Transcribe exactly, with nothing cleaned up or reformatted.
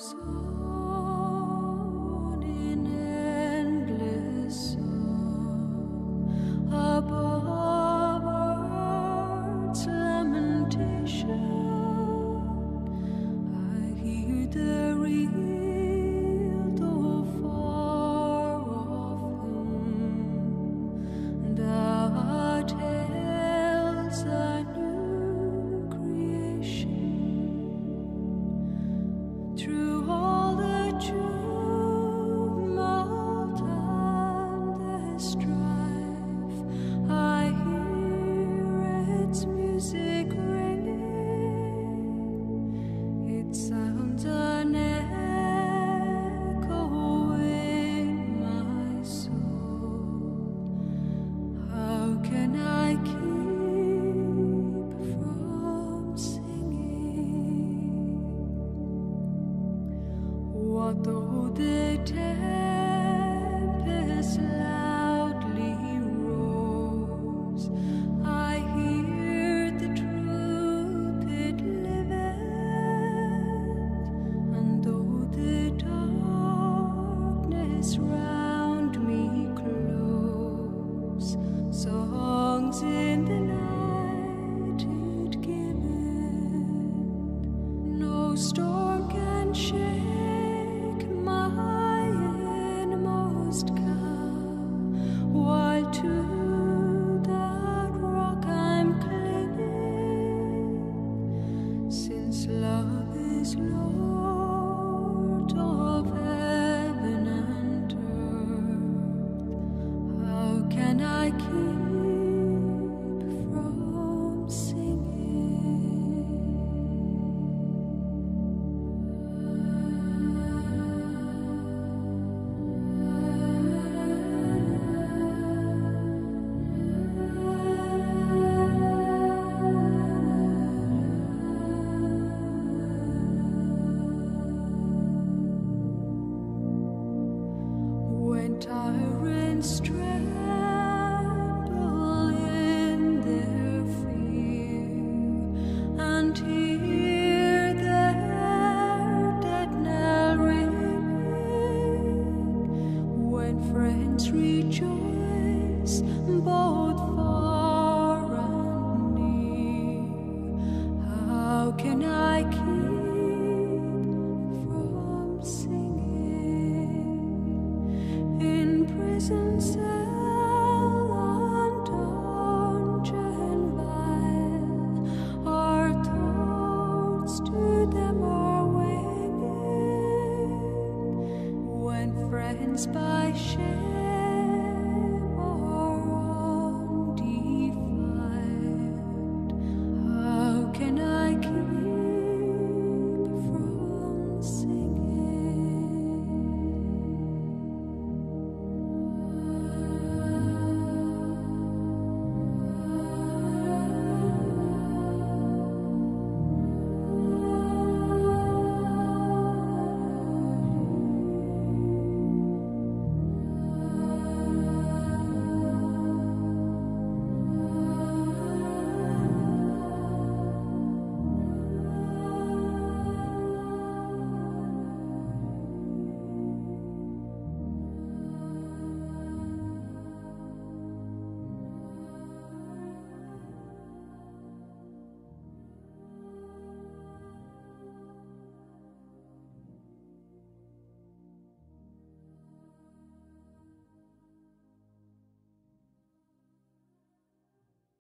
sown in endless song above earth's lamentation. I hear the real, though far off hymn that tells a new creation. Through all the tumult and the strife, I hear its music ringing. It sounds an echo in my soul. How can I keep from singing? What though the tempest loudly roars? I hear the truth it liveth, and though the darkness round me close, songs in the night it giveth. No storm can shake my inmost calm, while to that rock I'm clinging. Since love is Lord of heaven and earth, how can I keep from singing? When tyrants tremble in their fear and hear their dead knell ringing, when friends rejoice both far and near, how can I keep from singing? In prison cell and dungeon vile, our thoughts to them are winging. When friends by shame